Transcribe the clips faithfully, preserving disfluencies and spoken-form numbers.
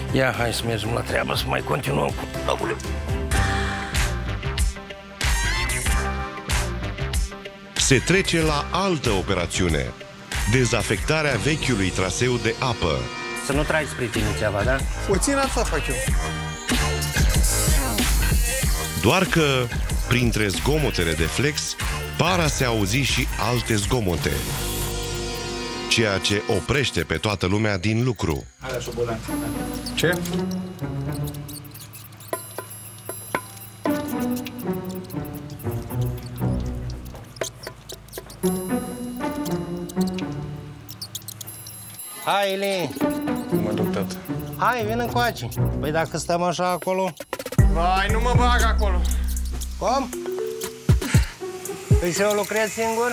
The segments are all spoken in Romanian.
Ia, hai să mergem la treabă, să mai continuăm cu lăburile. Se trece la altă operațiune. Dezafectarea vechiului traseu de apă. Să nu tragi spre tine ceva, da? Puțin asta fac eu. Doar că, printre zgomotele de flex, par a se auzi și alte zgomote, ceea ce oprește pe toată lumea din lucru. Ce? Hai, Eli! Mă duc, tată. Hai, vin încoace. Păi dacă stăm așa acolo... Vai, nu mă bag acolo. Cum? Păi să eu lucrez singur?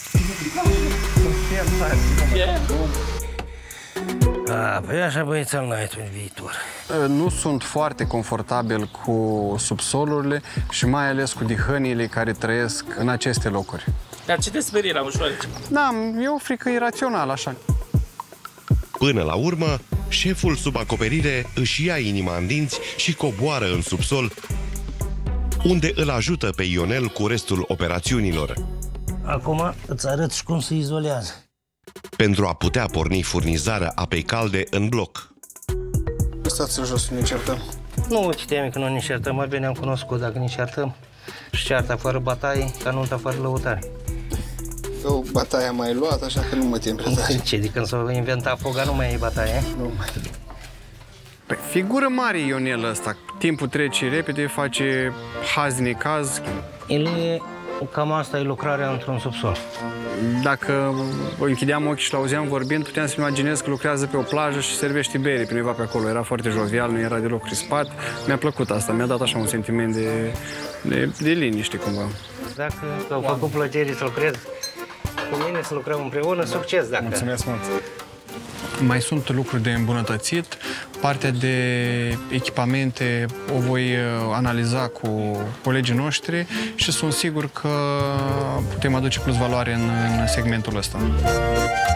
A, păi așa băiețel n-ai tu în viitor. Nu sunt foarte confortabil cu subsolurile și mai ales cu dihănile care trăiesc în aceste locuri. Dar ce te sperie la ușoare? Da, e o frică irațională, așa. Până la urmă, șeful sub acoperire își ia inima în dinți și coboară în subsol, unde îl ajută pe Ionel cu restul operațiunilor. Acum îți arăt și cum se izolează. Pentru a putea porni furnizarea apei calde în bloc. Stați jos să ne certăm. Nu te teme că nu ne certăm, mai bine am cunoscut dacă ne certăm. Și cearta fără bataie, ca nunta fără lăutare. Eu bataia mai luat, așa că nu mă tem prea tare. Ce, de când s-a inventat foga, nu mai e bataie? Nu mai. Păi, figură mare Ionel ăsta. Timpul trece repede, face haz de necaz. El e, cam asta e lucrarea într-un subsol. Dacă închideam ochii și l-auzeam vorbind, puteam să-mi imaginez că lucrează pe o plajă și servește bere pe undeva pe acolo. Era foarte jovial, nu era deloc crispat. Mi-a plăcut asta, mi-a dat așa un sentiment de, de, de liniște, cumva. Dacă au făcut plăcere să lucrez cu mine, să lucrăm împreună, succes dacă... Mulțumesc mult! Mai sunt lucruri de îmbunătățit. Partea de echipamente o voi analiza cu colegii noștri și sunt sigur că putem aduce plus valoare în, în segmentul ăsta.